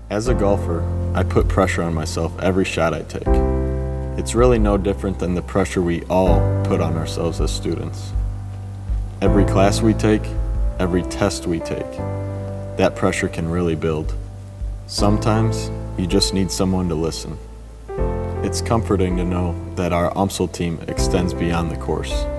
As a golfer, I put pressure on myself every shot I take. It's really no different than the pressure we all put on ourselves as students. Every class we take, every test we take, that pressure can really build. Sometimes you just need someone to listen. It's comforting to know that our UMSL team extends beyond the course.